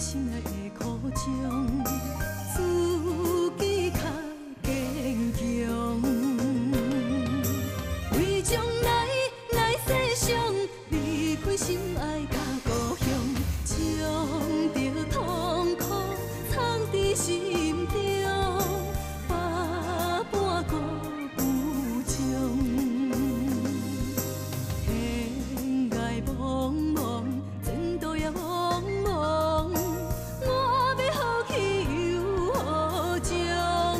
心内的苦衷，自己较坚强。为将来世上离开心爱甲故乡，将着痛苦藏伫心中，百般顾不将。天涯茫茫，前途也茫茫，我要何去又何从？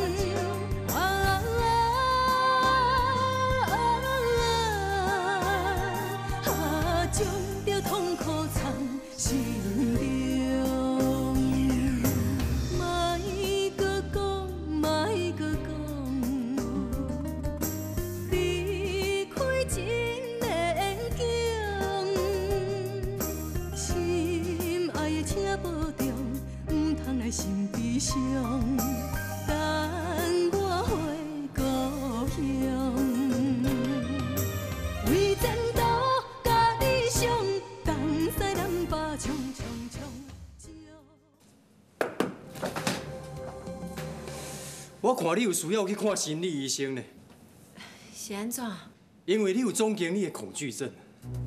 将着痛苦藏心中，莫搁讲，莫搁讲，离开真难经。心爱的请保重，唔通来心悲伤。等我回故乡，为前途甲理想，东西南北冲冲冲。 我看你有需要去看心理医生呢， 是安怎？ 因为你有总经理的恐惧症。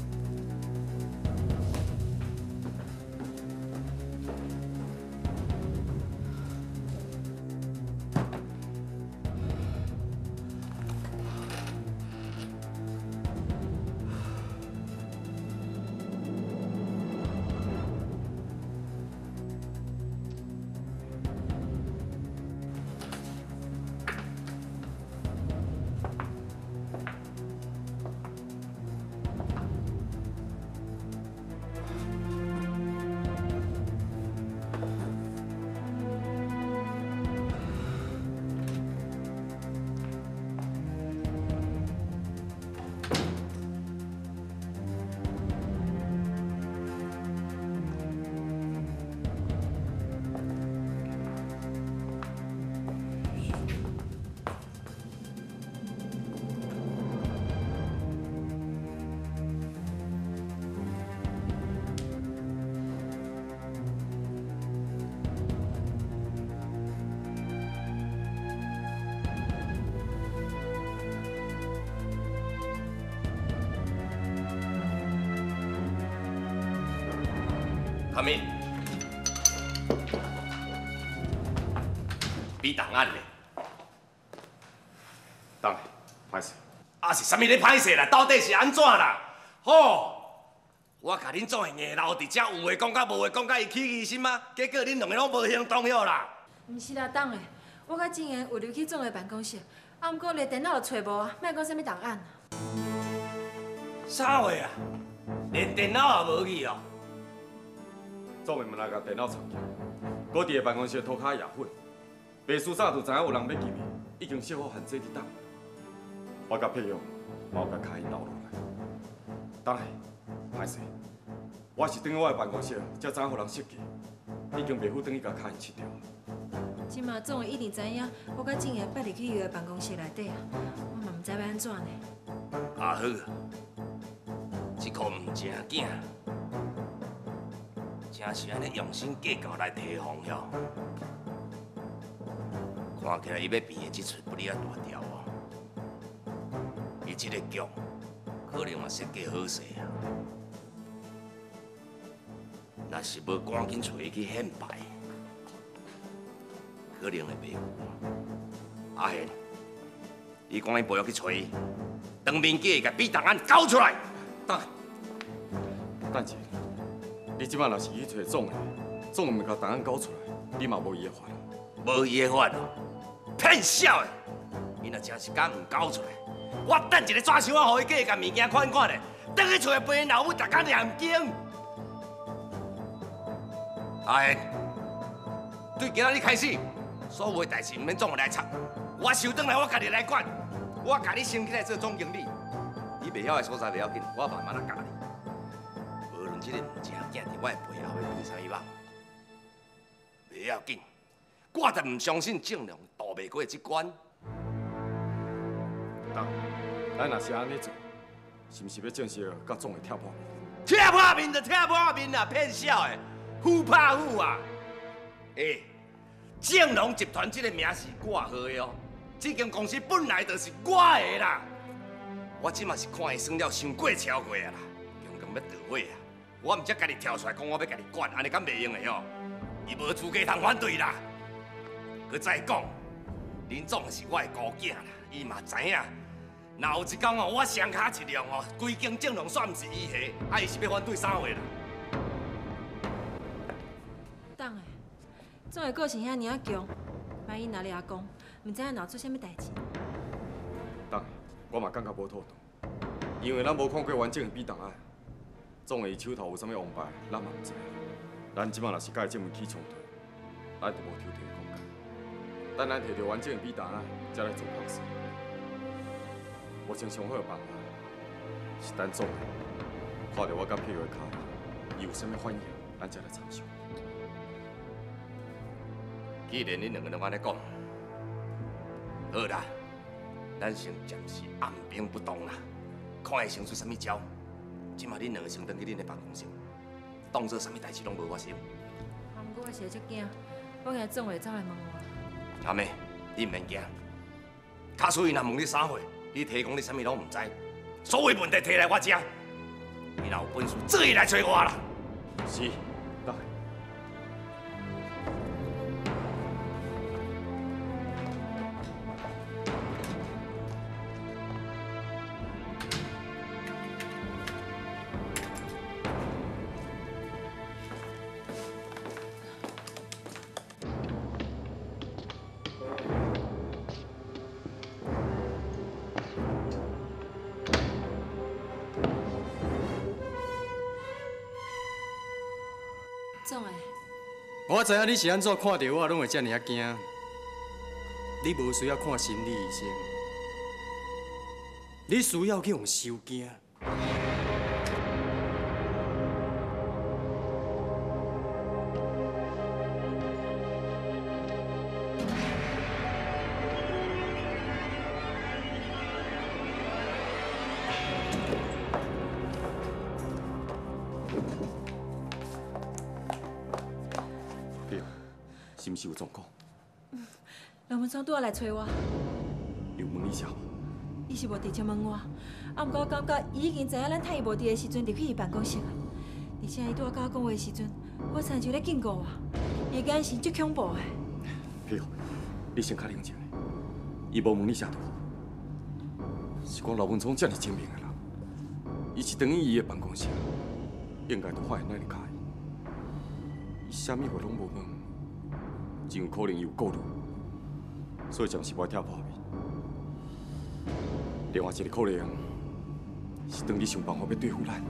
阿敏，比档案咧， 当然，歹势。 啊是啥物咧歹势啦？到底是安怎啦？吼，我甲恁做硬留伫遮，有话讲甲无话讲甲伊起疑心啊，结果恁两个拢无行动了啦。 毋是啦，党诶，我甲静言有入去总诶办公室，啊，毋过连电脑都找无啊，莫讲啥物档案。 啥话啊？连电脑也无去哦？ 总的门来甲电脑藏起，我伫个办公室涂骹牙粉，秘书长就知影有人要入去，已经写好限制伫档。我甲佩勇，嘛有甲卡因留落来。当然，歹势，我是等我的办公室才知影互人设计，已经袂赴等去甲卡因切掉。 即马总会一定知影，我甲静言捌入去伊个办公室内底啊，我嘛毋知要安怎呢。 啊好，这颗毋正经，真是安尼用心计较来提防了。看起来伊要变的这出不哩啊大条哦，伊这个局可能嘛设计好势啊。若是要赶紧找伊去显摆，可能会袂有。阿贤，你赶紧陪我去找伊，当面叫伊甲比档案交出来。 等者，你即摆若是去找总的，总毋甲档案交出来，你嘛无伊的法。 无伊的法哦，骗小的！伊若真是敢唔交出来，我等一个纸箱仔，互伊叫伊甲物件看看咧，等去找陪因老母，逐工念经。阿贤，对今仔日开始，所有的代志唔免总我来插，我收转来我家己来管。我甲你升起来做总经理，你袂晓的所在袂要紧，我慢慢来教你。无论这个物件囝伫我的背后要为啥物梦，袂要紧。我就唔相信正良渡袂过这关。 咱若是安尼做，是毋是要正式甲总会跳破面？ 跳破面就跳破面啦，骗小的！ 虎怕虎啊！正隆集团这个名是我号的哦，这间公司本来就是我的啦。我即马是看伊算了伤过超过啊啦，强强要倒位啊！我毋则家己跳出来讲我要家己管，安尼敢袂用的哦？伊无资格通反对啦。佮再讲，林总是我的姑囝啦，伊嘛知影。若有一天哦，我双脚一亮哦，规间正隆煞毋是伊下，伊是要反对啥话啦？ 当的，总会个性遐尔啊强，万一哪里阿公，毋知影闹出啥物代志。 当然，我嘛感觉无妥当，因为咱无看过完整的笔档案，总会伊手头有啥物王牌，咱嘛毋知。咱即马若是甲伊正面起冲突，咱就无抽退的空间。等咱摕到完整的笔档案，才来做判事。目前上好的办法是等总的看到我甲佩友的卡，伊有啥物反应，咱才来参详。 既然恁两个拢安尼讲，好啦，咱先暂时按兵不动啦，看会生出啥物招。即马恁两个先回去恁的办公室，当做啥物代志拢无发生。 毋过我是会足惊，我惊总会走来问我。 阿妹，你毋免惊。卡苏伊若问你啥货，你提讲你啥物拢毋知，所有问题摕来我遮。你若有本事，自己来找我啦。 是，当然。 总的， 我知影你是安怎看到我，拢会遮尔啊惊。你无需要看心理医生，你需要去用收惊。 是毋是有状况？ 刘文聪拄仔来找我， 有问你啥？ 伊是无直接问我，啊，毋过我感觉伊已经知影咱太医无伫的时阵入去伊办公室啊。而且伊拄仔甲我讲话的时阵，我亲像咧警告我，伊的眼神足恐怖的。 佩友，你先较冷静。伊无问你啥都好，是讲刘文聪遮尔精明的人，伊是等于伊的办公室，应该都发现咱的卡伊啥物话拢无问。真有可能有顾虑，所以暂时无跳破面。另外一个可能是当你想办法要对付咱。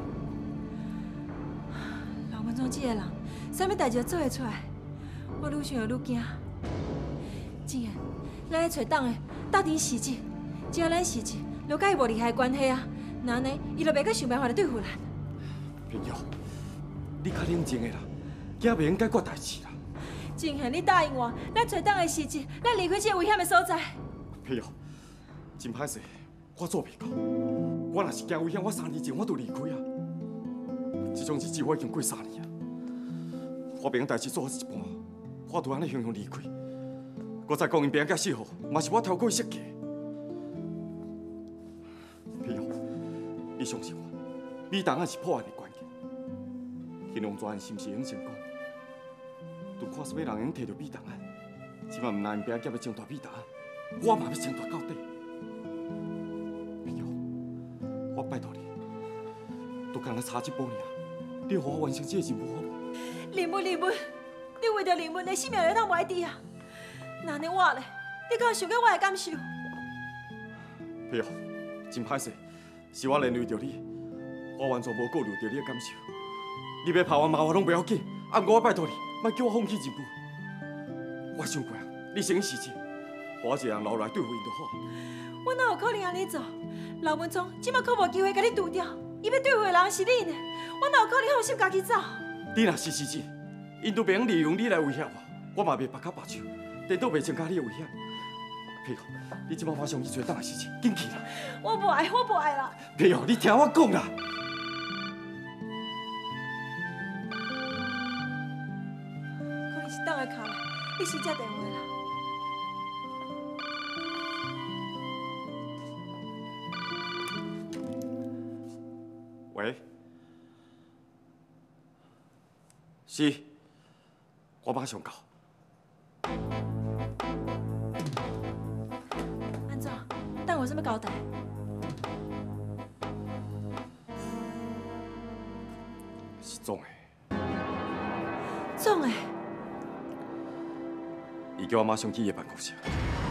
刘文聪这个人，啥物代志都做会出来，我愈想愈惊。既然咱咧找党的斗阵时机，只要咱时机就甲伊无利害关系啊，那安尼伊就袂阁想办法来对付咱。 朋友，你较冷静的啦，惊袂用解决代志啦。 真恨你答应我，咱找党的时机，咱离开这个危险的所在。 佩友，真歹势，我做袂到。我若是惊危险，我3年前我就离开啊。这种日子我已经过3年啊。我别用代志做好一半，我就安尼雄雄离开。我再讲因别个死活，嘛是我偷过设计。佩友，你相信我，笔档案是破案的关键。天龙专案是毋是用成功？就看什么人用摕到笔档案，即马毋但因别个要争夺笔档案，我嘛要争夺到底。朋友，我拜托你，都干那差一步尔，你互我完成这个任务好无？ 林文，你为着林文的性命会当歪滴啊？那呢我咧，你敢有想过我的感受？ 朋友，真歹势，是我连累着你，我完全无顾虑到你的感受。你要怕我骂我拢不要紧，啊，不过我拜托你。莫叫我放弃任务！我想过啊，你先时机，我一个人留来对付因就好。 我哪有可能安尼做？刘文聪即马可无机会甲你除掉，伊要对付的人是你呢，我哪有可能放心家己走？ 你若是时机，因都袂用利用你来威胁我，我嘛袂拔脚拔手，颠倒袂增加你的危险。佩友，你即马马上去找党的事情，紧去啦！ 我不爱啦！ 佩友，你听我讲啦！ 我卡啦，你先接电话啦。 喂，是，我马上到。 安怎？等有啥物交代？ 是总的， 总的， 伊叫我马上去伊办公室。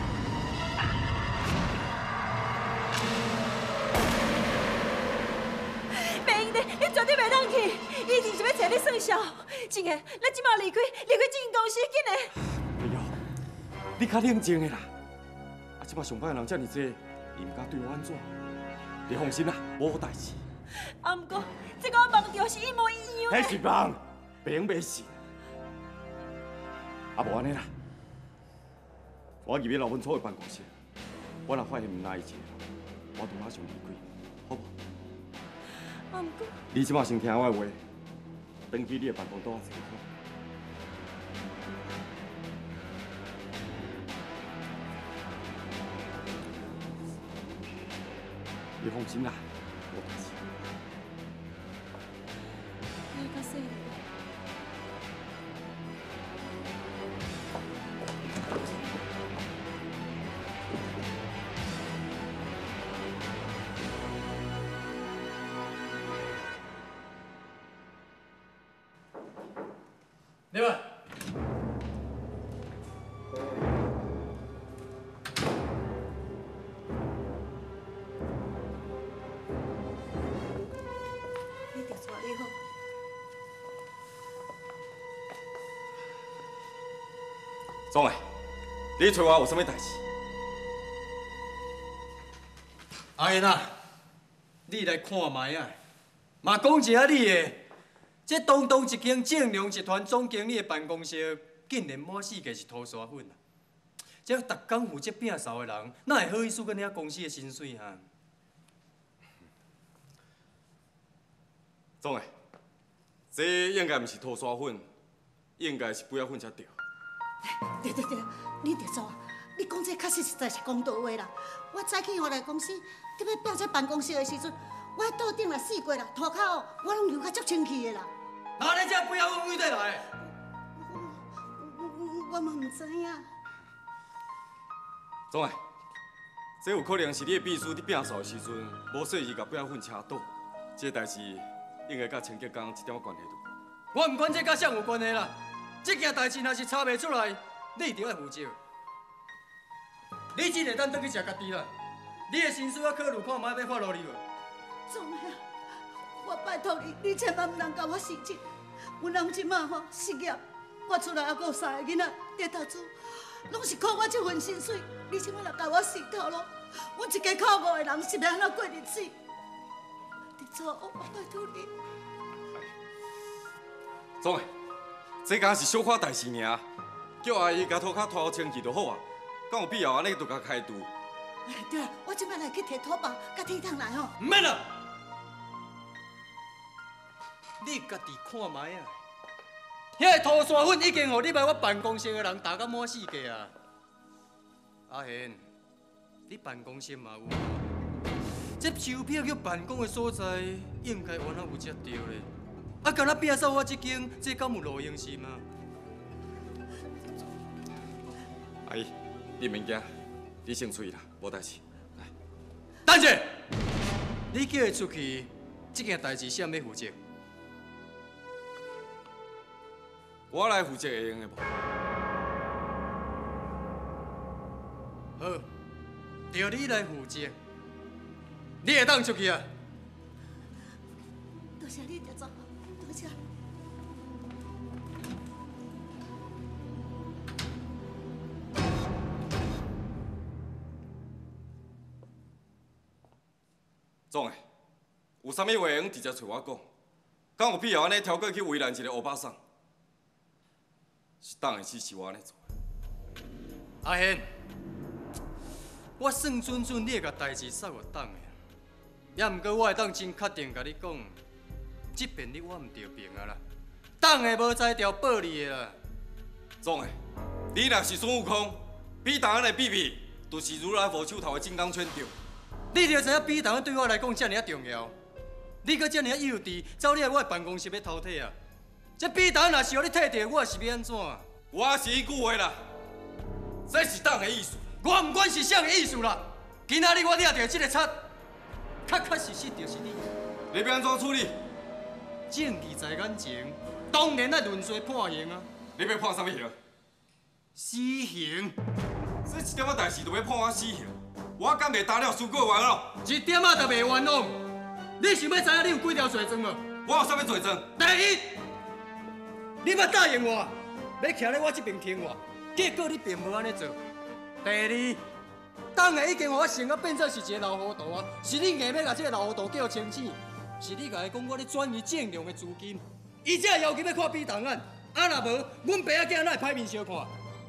袂用的，你绝对袂当去，伊一定是要找你算账。真的，咱即马离开这间公司，紧的。 哎呦，你较冷静的啦！啊，即马上班的人遮尔多，伊毋敢对我安怎？你放心啦，无代志。 啊，毋过这个我梦到是一模一样的。 迄是梦，袂用袂信。啊，无安尼啦，我入去老文楚的办公室，我若发现毋拉伊一个，我就马上离开，好无？ 啊，毋过你即马先听我的话，返去你的办公桌坐好。你放心啦，无代志。 你较细。 对吧？ 你调出来你好。 总的，你找我有啥物代志？ 阿燕啊，你来看卖啊，嘛讲一下你的。这东东一间正良集团总经理的办公室，竟然满世界是拖沙粉啊！这逐工负责摒扫的人，哪会好意思跟遐公司的薪水哈？ 总的，这应该毋是拖沙粉，应该是杯仔粉才对。 对，你得做啊！你讲这确实实在是公道话啦。我早起回来公司，伫要调这办公室的时阵，我桌顶也试过啦，涂骹哦，我拢留甲足清气的啦。 哪来这杯仔粉哪来？ 我嘛唔知影。 总的，这有可能是你的秘书伫摒扫的时阵，无细意甲杯仔粉车倒。这代志应该甲清洁工一点关系都无。 我唔管这甲啥有关系啦，这件代志若是查袂出来，你一定要负责。你只会当转去食家己啦，你的薪水我考虑看卖要发落你无？ 总呀，我拜托你，你千万唔通甲我失职。阮翁即马吼失业，我厝内还阁有3个囡仔在读书，拢是靠我这份薪水。你即马若甲我死头咯，阮一家靠5个人是要安怎过日子？你做，我拜托你。 总的，这敢是小可代志尔，叫阿姨甲涂骹拖好清气就好啊。敢有必要安尼就甲开除？ 哎，对啊，我即摆来去摕拖把甲铁桶来吼。 唔免啦，你家己看卖啊！遐个拖沙粉已经互你来我办公室的人打到满世界啊！阿贤，你办公室嘛有？这收票去办公的所在，应该完全有接到咧。啊，干那摒扫我这间，这敢有路用是吗？ 阿姨，你免惊，你先出去啦，无代志。来， 等者，你叫伊出去，这件代志谁要负责？ 我来负责会用的无？ 好，就你来负责。你会当出去啊？ 多谢你，德总，多谢。 总的，有啥物话用直接找我讲，敢有必要安尼跳过去为难一个欧巴桑？是当的指示我安尼做。 阿贤，我算准准你会甲代志扫落档的，也毋过我会当真确定甲你讲，即遍你我毋着病啊啦，档的无才调报你的啦。 总的，你若是孙悟空，比大人的秘密，就是如来佛手头的金刚圈对。 你就知影比档对我来讲遮尔重要，你搁遮尔幼稚，走你来我的办公室要偷睇啊！这比档若是互你摕着，我是要安怎？ 我是一句话啦，这是党的意思。 我唔管是啥个意思啦，今仔日我抓到这个贼，确确实实就是你。 你要安怎处理？ 正义在眼前，当然要论罪判刑啊！ 你要判什么刑？ 死刑！ 这一点仔代志就要判我死刑？我敢袂担了苏过冤咯？ 一点仔都袂冤枉！你想要知影你有几条罪证无？ 我有啥物罪证？ 第一，你要答应我，要徛咧我这边听我，结果你并无安尼做。第二，党的已经互我想到变做是一个老糊涂啊！是你硬要甲这个老糊涂叫清醒，是你甲伊讲我咧转移正量的资金，伊才要求要看比档案，啊若无，阮爸仔囝哪会歹面相看？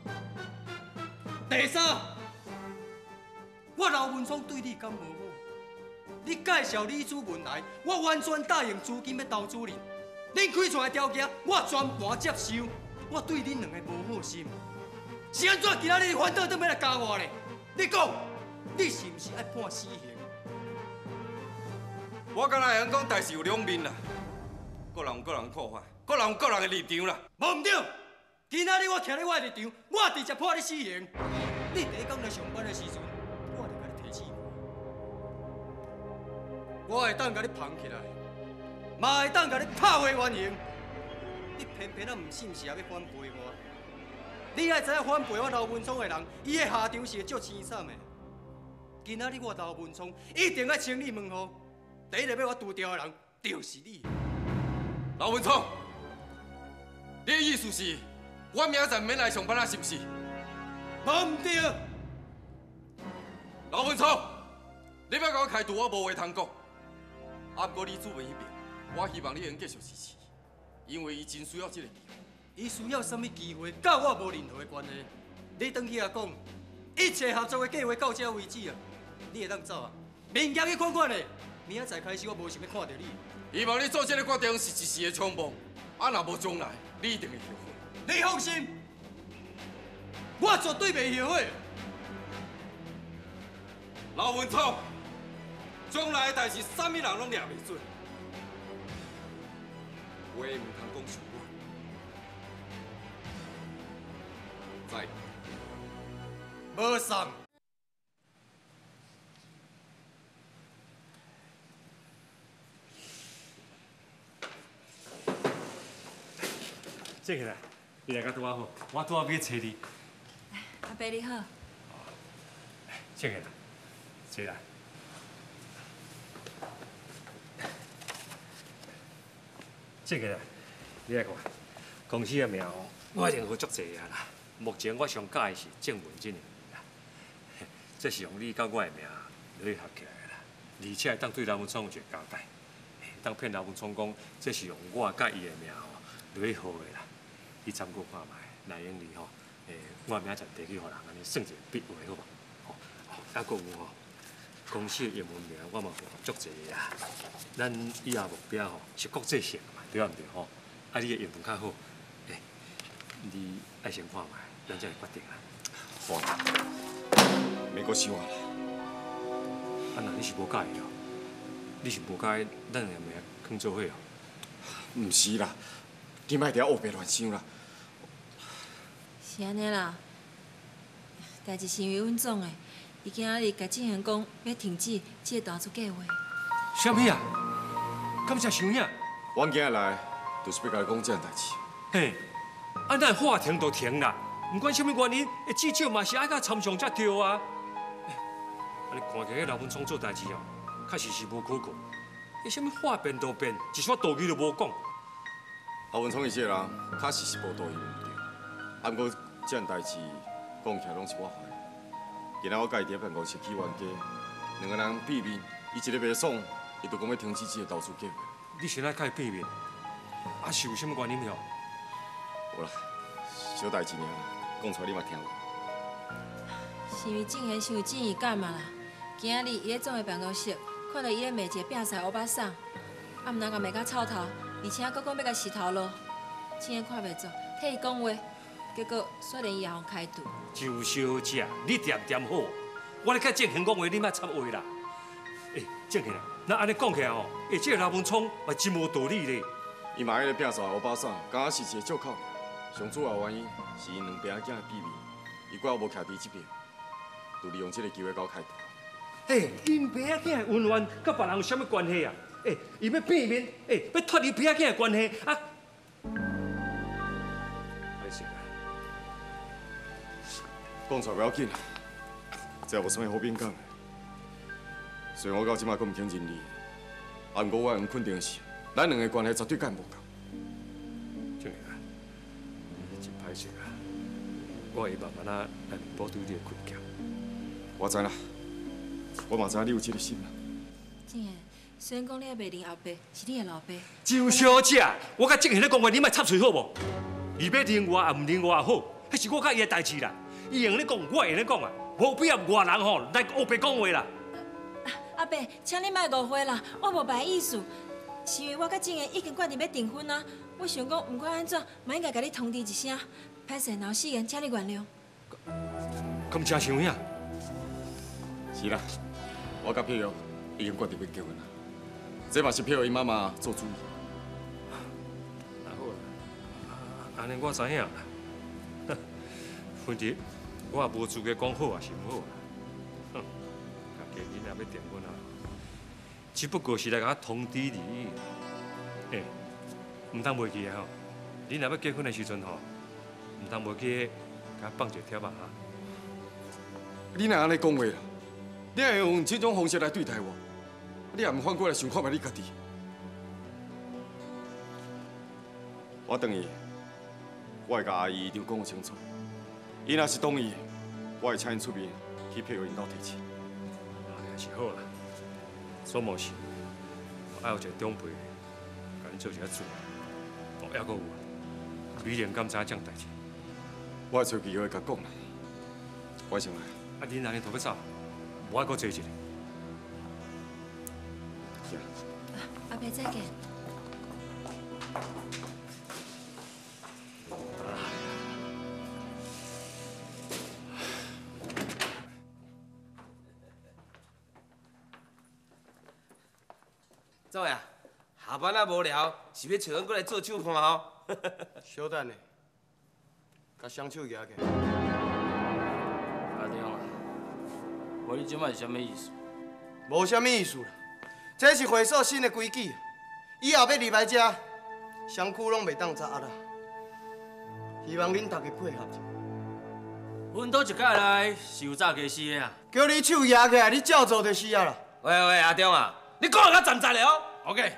第三，我刘文聪对你敢无好？你介绍李主文来，我完全答应资金要投资你。恁开出来条件，我全盘接受。我对恁两个无好心，是安怎今仔日反倒倒要来加我咧？你讲，你是毋是爱判死刑？ 我敢若会晓讲代志有两面啦，各人有各人看法，各人有各人的立场啦。 无唔对，今仔日我徛咧我的立场，我直接判你死刑。你第一天来上班的时阵，我就甲你提醒我会当甲你捧起来，嘛会当甲你拍回原形。你偏偏啊唔信是也要反背我。你爱知影反背我刘文聪的人，伊的下场是会足凄惨的。今仔日我刘文聪一定要清理门户，第一个要我除掉的人就是你。 刘文聪，你的意思是，我明仔载免来上班啊？是不是？ 无唔对。 刘文聪，你要甲我开除，我无话通讲。啊，不过李主任迄边，我希望你能继续支持，因为伊真需要这个机会。 伊需要什么机会，甲我无任何的关系。你回去啊讲，一切合作的计划到这为止啊，你会当走啊？明天去看看咧，明仔载开始我无想要看到你。 希望你做这个决定是一时的冲动，啊，若无将来，你一定会后悔。 你放心，我绝对袂后悔。 刘文聪，将来的代志，啥物人拢抓袂准，话唔通讲伤我。在。 无送。 这个啦，你来甲拄啊好，我拄啊要找你。 阿伯你好。 这个啦，坐来。这个啦，你来看，公司的名哦，我已经好足济啊啦。目前我上喜的是正文这个啦，这是用你甲我的名落去合起来的啦，而且会当对刘文聪有一个交代，当骗刘文聪讲这是用我甲伊的名哦落去号的啦，你参考看卖，内用你吼，我明仔载提去互人安尼算一个笔画好无？吼，啊，搁有吼，公司的英文名我嘛符合足济个啦，咱以后目标吼是国际性嘛，对啊毋对吼？啊，你的英文较好，你爱先看卖。咱才会决定啦。 好，免阁想啊啦。 啊，那你是无介意哦？你是无介意咱两个囥做伙哦？ 唔是啦，你莫伫遐胡白乱想啦。 是安尼啦，代志是因为阮总的，伊今仔日甲志恒讲要停止这个投资计划。 啥物啊？敢是想影？ 阮今日来就是要甲你讲这样代志。 嘿，啊，咱话停就停啦。不管什么原因，至少嘛是爱甲参详才对啊！啊，你看起来刘文聪做代志哦，确实是无可靠。什么话变都变，一撮道理都无讲。 刘文聪伊这个人，确实是无道义唔对。啊，不过这样代志讲起来拢是我害。今仔我甲伊伫办公室去冤家，两个人见面，伊一个袂爽，伊就讲要停止这个投资计划。 你先来甲伊见面，啊是有什么原因了？ 有啦，小代志尔。讲出来你嘛听有。 是因为正贤伤有正义感嘛啦。今仔日伊咧总的办公室，看到伊咧骂一个摒屎欧巴桑，啊毋但甲骂甲臭头，而且佫讲要甲洗头路。正贤看袂住，替伊讲话。 结果煞连伊也互开除。 上小姐，你掂掂好，我咧甲正贤讲话，你莫插话啦。正贤啊，那安尼讲起来吼，这个老文聪嘛真无道理咧。 伊嘛喺咧拼煞欧巴桑，敢若是一个借口。上主要原因是因两边仔囝的秘密，伊怪我无徛伫这边，就利用这个机会搞开除。 因爸仔囝的恩怨，甲别人有啥物关系啊？伊要变面，要脱离爸仔囝的关系啊？歹势啊！ 讲出来不要紧，这也无啥物好勉强的。虽然我到即马阁唔肯认你，啊，不过我能肯定的是，咱两个关系绝对甲因无共。 正贤啊，真歹势啊！我会慢慢啊来弥补对你的亏欠。 我知啦，我嘛知影你有这个心啦。 正贤，虽然讲你还袂认后爸，是你的老爸。 周小姐，我甲正贤咧讲话，你莫插嘴好无？伊要认我也唔认我也好，迄是我甲伊的代志啦。伊用咧讲，我会咧讲啊，无必要外人吼来黑白讲话啦。 阿伯，请你莫误会啦，我无别意思，是因为我甲正贤已经决定要订婚啊。我想讲，不管安怎，嘛应该甲你通知一声。歹势，若有事情，请你原谅。 咁真想呀？ 是啦，我甲佩玉已经决定要结婚啦。这嘛是佩玉伊妈妈做主意。 那好啦，安尼我知影啦。问题我也无资格讲好啊，是唔好啦。哼，家己恁也要订婚啊，只不过是来甲我通知你。唔通袂记啊吼！你若要结婚的时阵吼，唔通袂记甲我放一个贴啊哈。 你若安尼讲话啦，你会用这种方式来对待我，你也唔反过来想看卖你家己。我等伊，我会甲阿姨一定讲清楚。伊若是同意，我会请因出面去配合因兜提亲。 也是好啦，所无事，我有一个长辈，甲你做一下主。还阁有，美莲敢知影这样代志？ 我会找机会甲讲啦。我先来。 啊，恁安尼都要走，我还阁坐一个。 阿伯再见。 怎样？下班啊无聊，是要找人过来做手盘哦。 小等下，甲双手举起。 阿中啊，无你即摆是啥物意思？ 无啥物意思啦，这是会所新的规矩，以后要入来遮，双躯拢袂当扎啦。希望恁大家配合者。 阮倒一届来是有早家死的啊。 叫你手举起来，你照做就是啊啦。 喂，阿中啊，你讲得较站站的哦。 OK。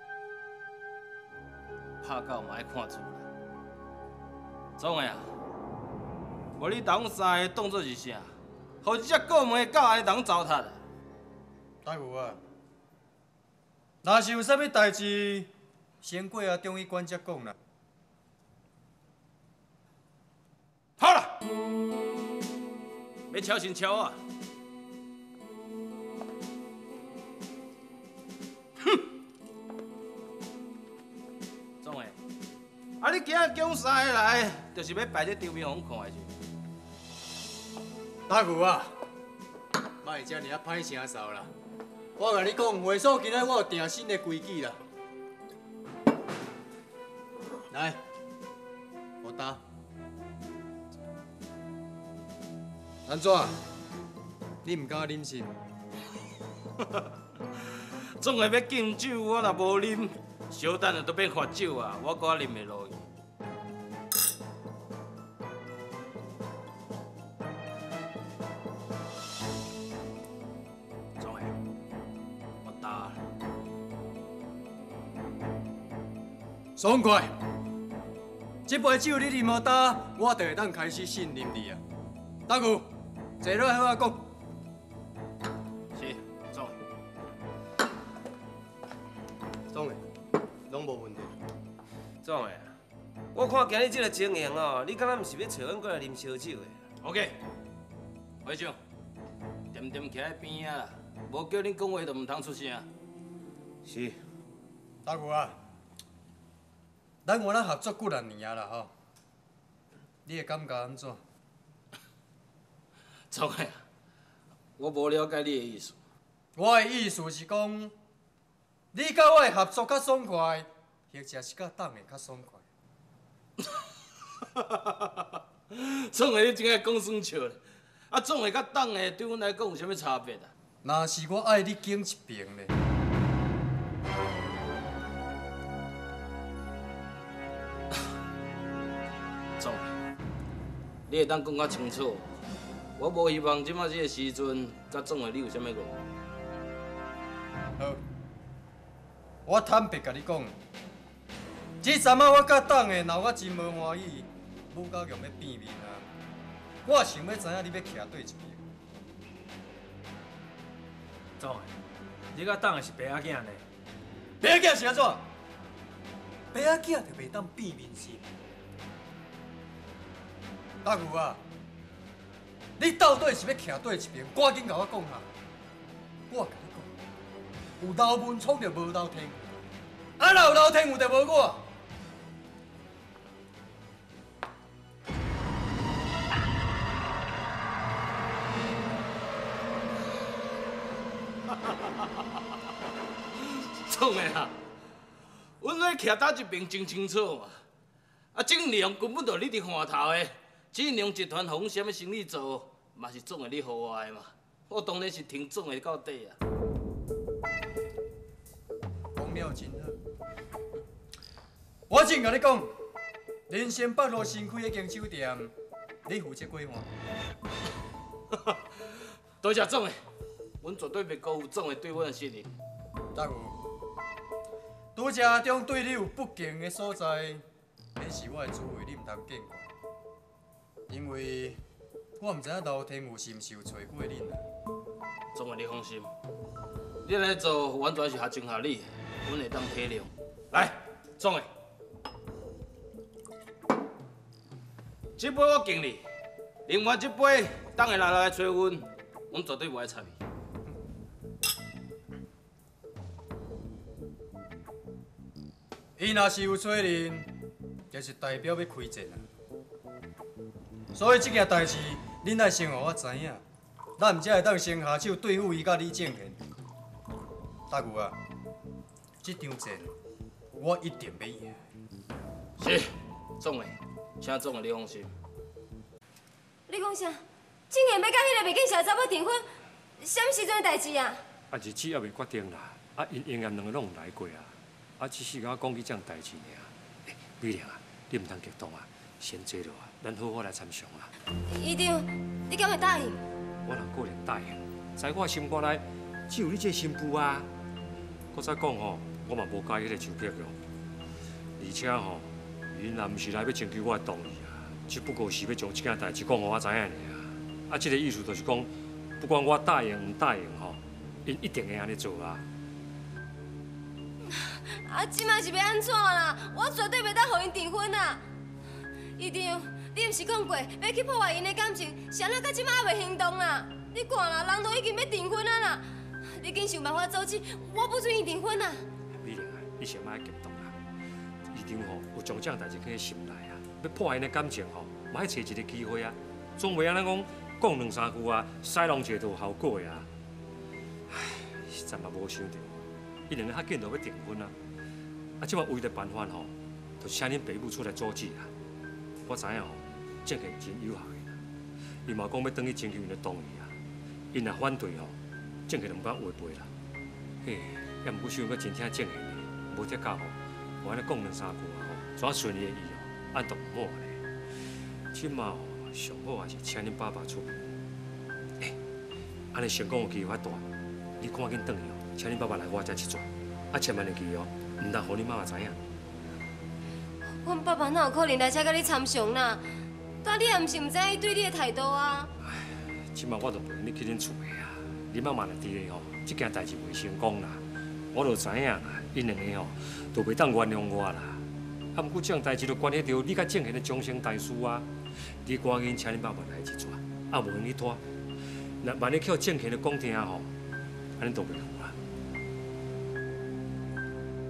拍到嘛爱看厝啦。总的啊，无你同三个当作是啥？互即只过门的狗安尼当糟蹋啊！ 大夫啊，若是有啥物代志，先过啊中医馆才讲啦。 好了，要超先超啊！哼！总的，啊你今日叫阮三个来，就是要摆这场面互阮看的是。 大夫啊，莫会遮尔啊歹声扫啦！我甲你讲，会所今仔我有定新的规矩啦。来，我打。安怎？你唔敢啉是？ 总的要敬酒，我若无啉，小等下都变罚酒啊！我搁啉袂落去。总的，我打。 爽快！这杯酒你啉无打，我就会当开始信任你啊！大舅，坐落来我讲。 是，总。 总的，拢无问题。 总的，我看今日这个情形哦，你敢若毋是要找阮过来啉烧酒的 OK， 会长，点点徛喺边啊，无叫恁讲话就唔通出声。 是。 大舅啊，咱原来合作几多年啊啦吼， 你会感觉安怎？ 总个啊，我无了解你的意思。 我的意思是讲，你甲我的合作较爽快，或者是甲党的较爽快。 总个你真爱讲算笑咧，啊，总个甲党的对阮来讲有啥物差别啊？ 若是我爱你拣一边咧， 总个，你会当讲较清楚。我无希望即马这个时阵，甲总个你有啥物误。 好，我坦白甲你讲，这阵仔我甲党的闹我真无欢喜，武高强要变面啊！我想要知影你要徛对一边。 总的，你甲党的是白仔囝呢？ 白仔囝是安怎？白仔囝就袂当变面是？大牛啊，你到底是要徛对一边？赶紧甲我讲下。我甲你讲，有老文创就无老天有，啊若有老天有就无我。 总个啊，阮咧徛倒一边真清楚嘛。啊，正良根本就你伫看头的，正良集团互阮啥物生意做，嘛是总个你互我的嘛。我当然是听总个到底啊。 讲了真好，我真甲你讲，人生北路新开迄间酒店，你负责规划。 多谢总个，阮绝对袂辜负总个对阮的信任。 大有，拄则中对你有不敬的所在，免是我的滋味，你唔通见怪。因为我唔知影老天有是毋是有找过恁啊。 总个你放心，你来做完全是合情合理，阮会当体谅。来，总个，这杯我敬你，另外这杯等下来找阮，阮绝对袂爱插伊。 伊若是有找恁，就是代表要开战啊。所以这件代志，恁爱先互我知影，咱才会当先下手对付伊甲李正贤。大牛啊，这场战我一定要赢。 是，总个，请总个你放心。 你讲啥？正贤要甲迄个未见小查某订婚，什么时阵的代志啊？ 啊，日子还未决定啦，啊，因两个拢有来过啊，啊，只是甲讲起这样代志尔。美玲啊，你唔通激动啊，先坐落啊，咱好好来参详啦。 医长，你敢会答应？ 我能个人答应，在我心肝内只有你这新妇啊。搁再讲吼，我嘛无介意迄个酒局咯。而且吼，因也毋是来要征求我的同意啊，只不过是要将这件代志讲互我知影尔。啊，这个意思就是讲，不管我答应唔答应吼，因一定会安尼做啊。 啊，即摆是要安怎啦？我绝对袂当互因订婚啦！医长，你毋是讲过要去破坏因的感情，谁人到即摆还袂行动啦？你看啦，人都已经要订婚啊啦！你紧想办法阻止，我不准伊订婚啊！ 美玲啊，你先莫激动啦。医长吼有将这样代志放在心内啊，要破坏因的感情吼，嘛要找一个机会啊，总袂安尼讲两三句啊，使龙者就有效果的啊。唉，实在嘛无想到，伊两个较紧就要订婚啊。啊，即摆唯一的办法吼，就是请恁爸母出来阻止啊。我知影吼，正贤真有效的啦。伊嘛讲要转去征求因的同意啊。因若反对吼，正贤就毋敢违背啦。嘿，也毋过想阁真听正贤的，无得教吼，我安尼讲两三句啊吼，怎顺伊的意哦，按都唔满咧。即马吼，上好还是请恁爸爸出面。哎，安尼成功有机会发大，你赶紧转去哦，请恁爸爸来我遮一转，啊，千万要记哦。唔通互你妈妈知影。 阮爸爸哪有可能来遮甲你参详啦？但你也毋是毋知影伊对你的态度啊。 即马我就陪你去恁厝的啊，你妈妈若伫咧吼，即件代志袂成功啦。我就知影啦，因两个吼都袂当原谅我啦。啊，毋过这样代志就关系到你甲正贤的终身大事啊。你赶紧请恁爸爸来一转，啊，无用你拖。若万一叫正贤的讲听吼，安尼都袂好啦。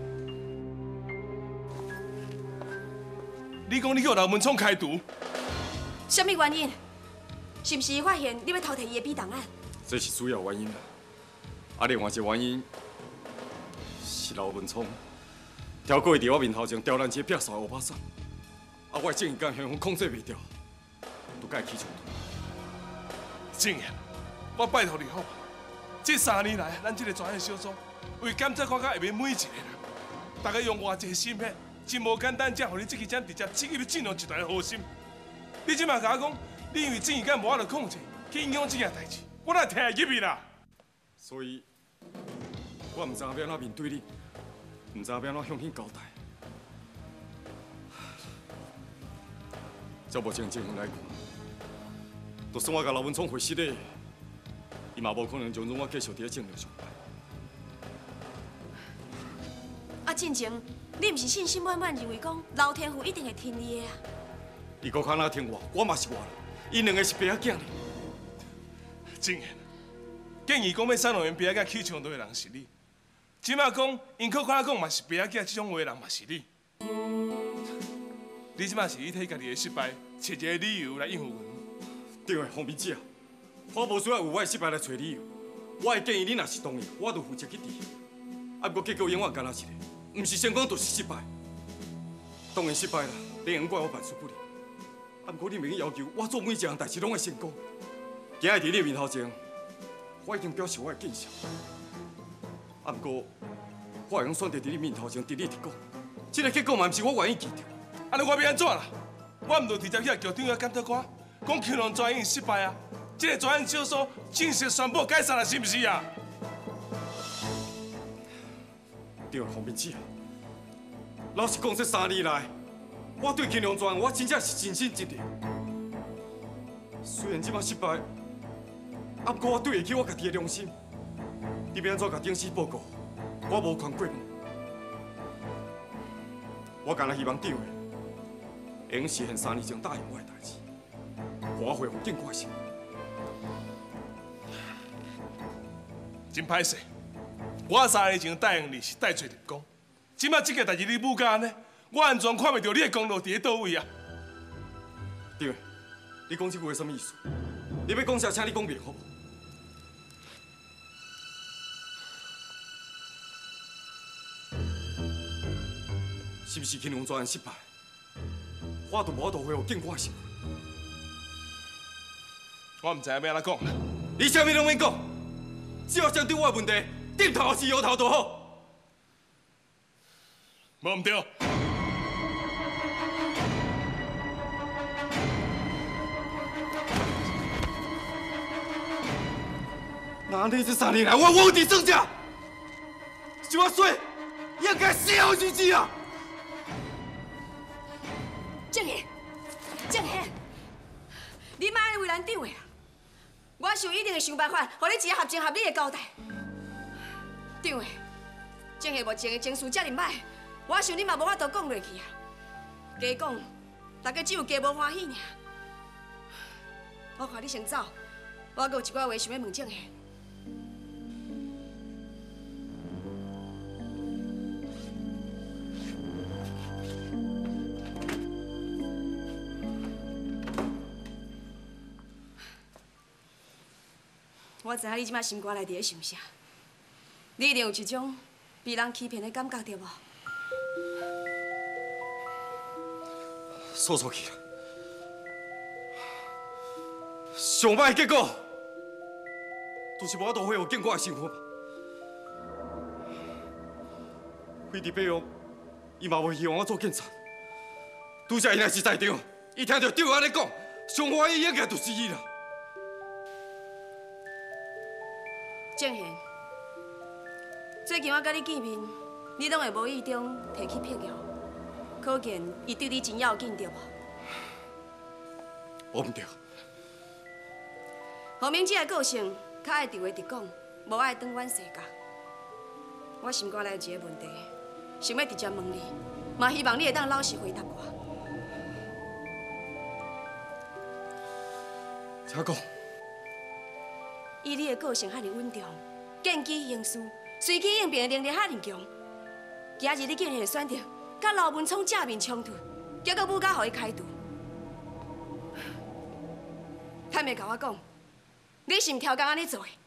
你讲你叫刘文聪开除， 什么原因？是不是伊发现你要偷摕伊的笔档案？ 这是主要原因啦。啊，另外一个原因是刘文聪超过伫我面头前刁咱这撇扫乌巴伞，啊，我的正义感向控制袂掉，就甲伊起冲突。 正言，我拜托你好吗？这3年来，咱这个专业小组为检测看到下面每一个人，大家用偌济心血，真无简单，才互你这支针直接刺激你尽量一段好心。你即马甲我讲，你因为正义感无法度控制，去影响这件代志，我哪听会入去啦？ 所以，我唔知要安怎面对你，唔知要安怎向你交代。照目前情况来看，就算我甲刘文聪会失礼，伊嘛无可能容忍我继续伫咧正路上班。 啊，进前你唔是信心满满认为讲老天父一定会听你的啊？ 伊搁较哪听我嘛是我啦，因两个是爸仔囝呢。 正言，建议讲要三龙园爸仔囝起冲突的人是你，即马讲因可看讲嘛是爸仔囝这种话的人嘛是你。你即马是以替家己的失败找一个理由来应付阮。 对的，方面姐，我无需要为我的失败来找理由。我会建议你若是同意，我就负责去治。啊，不过结果永远干那一个，唔是成功就是失败。当然失败啦，你用怪我办事不力。啊，不过你明要求我做每一项代志拢会成功。今日伫你面头前，我已经表示我的见识。啊，不过我会用选择伫你面头前直立直讲，这个结果嘛，唔是我愿意见到。 安尼我要安怎啦？我唔就直接去局长个检讨官，讲庆隆专案失败啊！这个专案小组正式宣布解散了，是不是啊？ 对了，方面姐，老实讲，这3年来，我对庆隆专案我真正是尽心尽力。虽然即摆失败，啊，不过我对得起我家己的良心。你要安怎甲董事报告？我无权过问。我干那希望长的会用实现3年前答应我的代志，我恢复更快生活。 真歹势，我3年前答应你是带罪立功，即摆这个代志你母甲安尼，我完全看袂到你的功劳伫咧倒位啊！ 对，你讲这句话什么意思？你要讲啥，请你讲明好无？是不是庆隆专案失败？我就无法度恢复更快生活。 我唔知要安怎讲啦。 你啥物拢免讲，只要针对我的问题，点头是摇头就好。 无唔对。 那你这3年来我无地算假，是我衰，应该死后日子啊！ 正贤，正贤，你莫安尼为难长的啊！我想一定会想办法，互你一个合情合理的交代。长的，正贤目前的情绪遮尔歹，我想你嘛无法度讲落去啊。加讲，大家只有加无欢喜尔。我看你先走，我还有一寡话想要问正贤。我知影你即摆心肝内伫咧想啥，你一定有一种被人欺骗的感觉，对无？ 说出去啦，上歹的结果就是无法度恢复更快的生活嘛。飞地北用，伊嘛无希望我做警察，拄则伊若是在场，伊听到长安尼讲，上欢喜应该就是伊啦。 正贤，最近我甲你见面，你拢会无意中提起碧玉，可见伊对你真要紧，对无？ 我唔对。 何明姐的个性较爱直话直讲，无爱转弯世界。我心肝内有一个问题，想要直接问你，嘛希望你会当老实回答我。 请讲。 以你的个性遐尔稳重，见机行事，随机应变的能力遐尔强，今日你竟然会选择甲刘文聪正面冲突，结果母甲互伊开除。 袂甲我讲？你是毋挑工安尼做的？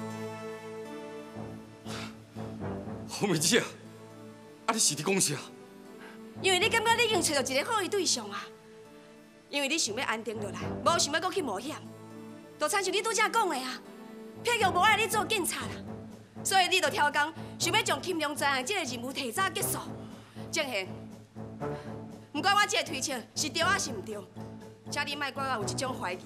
红梅姐啊，啊你是伫讲啥？ 因为你感觉你已经找到一个好的对象啊，因为你想要安定落来，无想要搁去冒险，就亲像你拄则讲的啊，撇玉无爱你做警察啦，所以你就挑工，想要将金龙专案这个任务提早结束。正贤，不管我这个推测是对还是唔对，请你莫怪我有这种怀疑。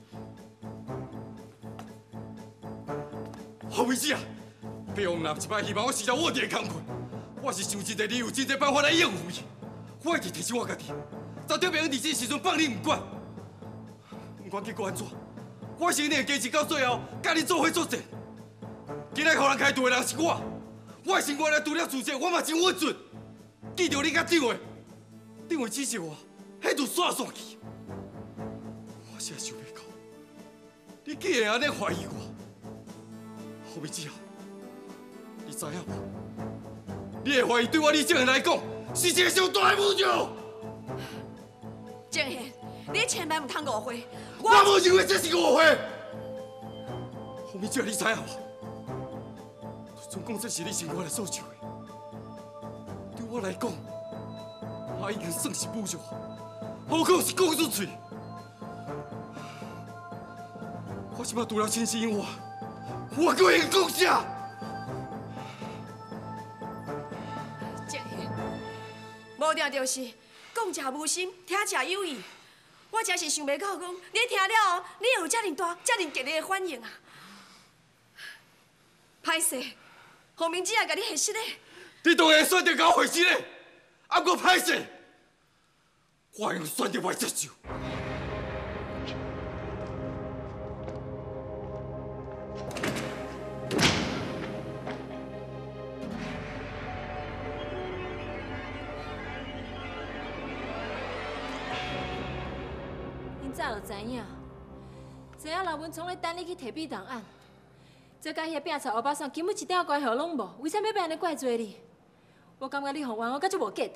红梅姐啊，别用拿一摆希望我实在我哋嘅工课，我是想一个你有真侪办法来应付伊。我一直提醒我家己，早对别人伫这时阵放你唔管，不管结果安怎，我是一定会坚持到最后，甲你做伙作战。今日互人开除的人是我，我的生活来除了自责，我嘛真稳准。记住你甲张伟，张伟指示我，迄就煞去。我实在想袂到，你竟然安尼怀疑我。红梅姐啊，你知影无？你的怀疑对我李正贤来讲，是一个上大的侮辱。 正贤，你千万唔通误会。 我无认为这是误会。红梅姐，你知影无？总讲这是你生活的所求的，对我来讲，我已经算是侮辱，何况是讲出嘴。我即摆除了真心以外，我搁会讲啥？ 正贤，无定就是讲者无心，听者有意。我真是想袂到，讲你听了后，你会有遮尔大、遮尔激烈的反应啊！歹势，洪明姐也甲你核实的。 你当然选择甲我回心嘞，啊，我歹势，我用选择来接受。 恁早就知影老文聪咧等你去提笔档案。这甲迄摒臭乌巴桑根本一点关系拢无，为啥要安尼怪罪你？我感觉你互冤我，敢足无价值。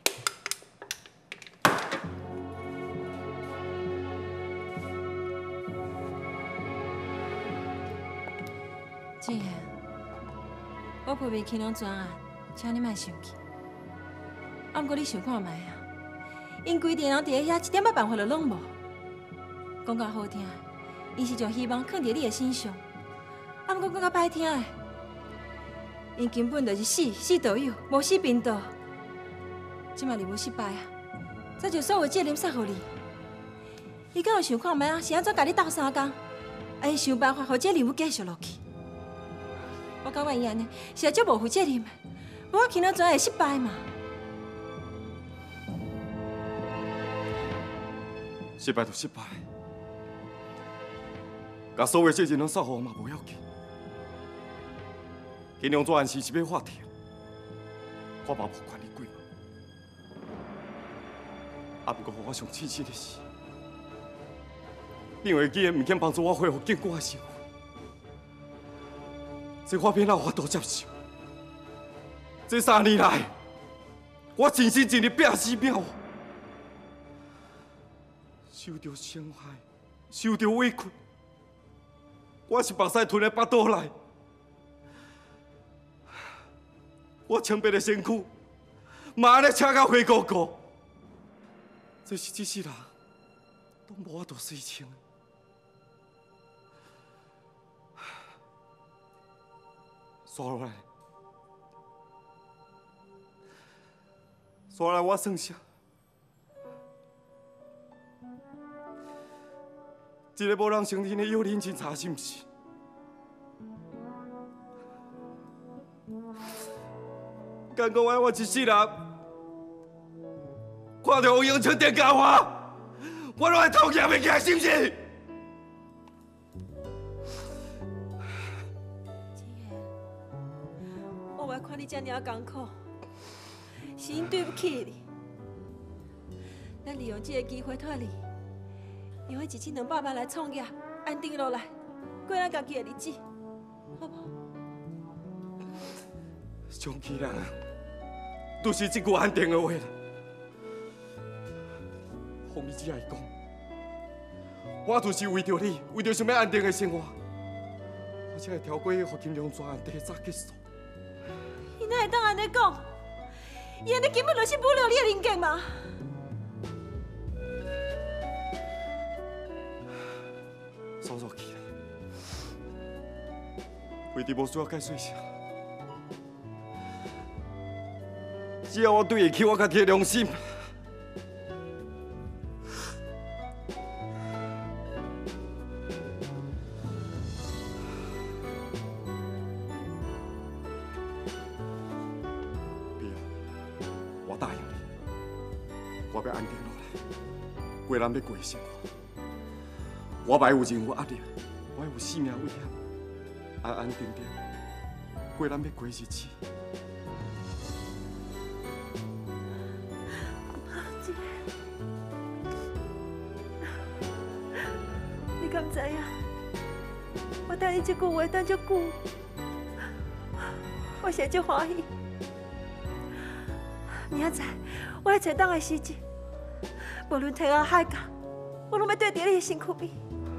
志贤，我批评青龙专案，请你莫生气。啊，不过你想看卖啊，因规定人伫咧遐一点仔办法都拢无。讲较好听，因是将希望放伫你的身上。啊，不过讲较歹听的，因根本就是死道友，无死贫道。即马任务失败啊，这就所有责任撒互你。你敢有想看卖啊？是安怎甲你斗相共？因想办法，互这任务继续落去。我感觉伊安尼是足无负责任的，无我去哪专会失败嘛？ 失败就失败，甲所有责任拢撒互我嘛无要紧。金龙专案是要法庭，我嘛无管你几万。啊，不过我上庆幸的是，另外竟然唔肯帮助我恢复警官的生活，这我免哪有法度接受。这3年来，我尽心尽力拼死拼活，受到伤害，受到委屈，我是目屎吞在巴肚内。我清白的身躯，嘛安尼扯到灰糊糊，这是这世人都无法度洗清的。刷落来，我算啥？一个无人承认的幼年警察，是毋是？敢讲我一世人，看到王永昌电教我拢会头也袂起来，是毋是？ 志贤，我袂看你遮尔艰苦，是因对不起你。咱利用这个机会托你，用迄1200万来创业，安定落来，过咱家己的日子，好不好？ 上气人啊，都是这句安定的话啦。红梅姐来讲， 我就是为着你，为着想要安定的生活，我才会跳过互金龙专案提早结束。 伊哪会当安尼讲？伊安尼根本就是侮辱你的人格嘛！ 爽爽去啦！为着无需要解释啥，只要我对得起我家己的良心。我答应你，我要安定落来，过咱要过的生活。我袂有任何压力，我有生命危险，安安定定过咱要过的日子。 你敢知影？我等你这句话等足久，我现在足欢喜。明仔载我来找党的时阵，无论天涯海角，我拢要对伫你的身躯边。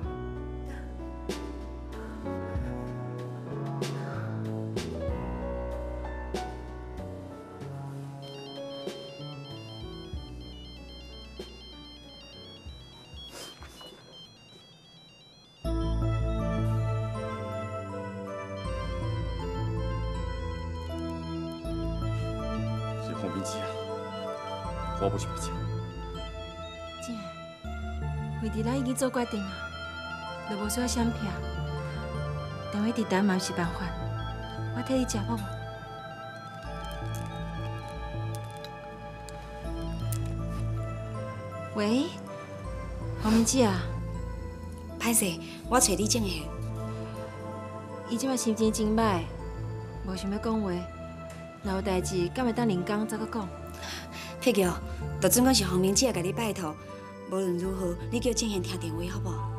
洪明基啊，我不是要钱。 姐，为伫咱已经做决定啊，就无需要闪避。但我一直等嘛是办法，我替你食好无？喂，洪明基啊， 歹势，我找你正贤。 伊即摆心情真歹，无想要讲话。若有代志，敢会当连讲再搁讲？ 佩玉，就总管是洪明姐甲你拜托，无论如何，你叫正贤听电话好不好？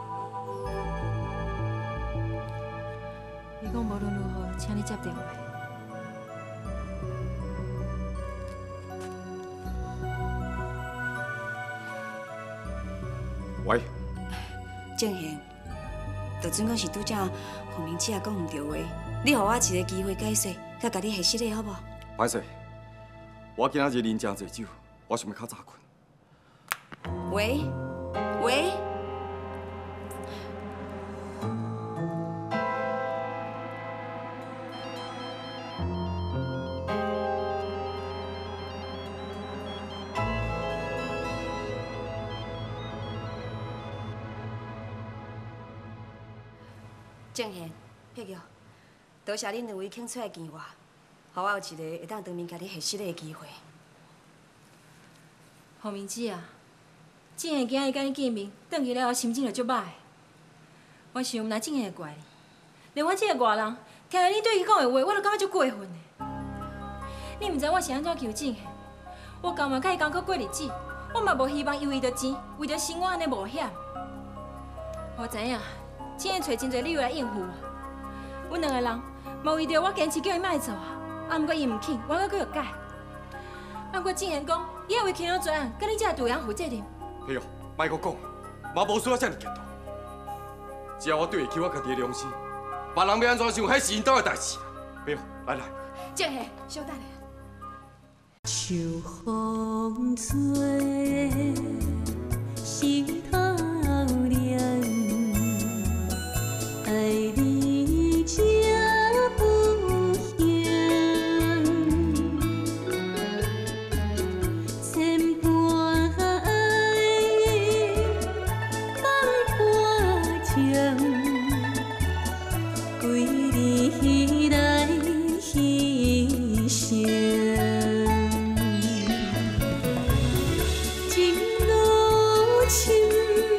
你讲无论如何，请你接电话。 喂， 正贤，就总管是拄则洪明姐讲唔对话，你予我一个机会解释。甲家己下失礼好无？ 歹势，我今仔日啉真侪酒，我想要较早困。 喂，喂，正贤，佩玉。多谢恁两位肯出来见我，予我有一个会当当面甲你下失礼的机会。 洪明姊啊，正贤今日甲你见面，转去了后心情就足歹。我想若正贤会怪你，连我这个外人听到你对伊讲的话，我都感觉足过分的。你毋知我是安怎求正贤？我甘愿甲伊艰苦过日子，我嘛无希望伊为着钱，为着生活安尼冒险。我知影，正贤找真侪理由来应付我。阮两个人嘛为着我坚持叫伊莫做啊，啊毋过伊毋肯，我搁要改。啊毋过正贤讲，伊会为轻量专案，甲你这个队员负责任。 嘿哟，莫搁讲，嘛无需要遮尔激动。只要我对得起我家己的良心，别人要安怎想，迄是因兜的代志。嘿哟，来来。 正贤，稍等下。 秋风吹，心头凉，爱你这不嫌，千般爱，万般情，为你来牺牲。情路深。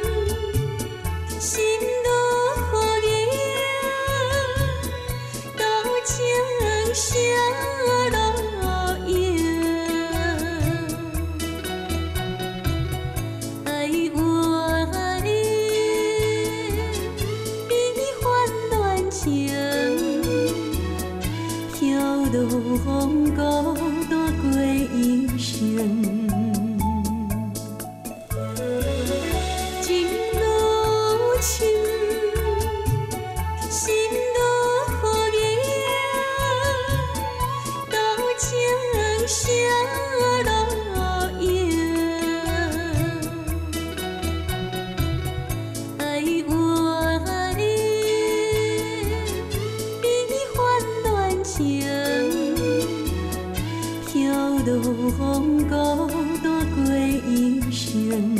路风孤单过一生。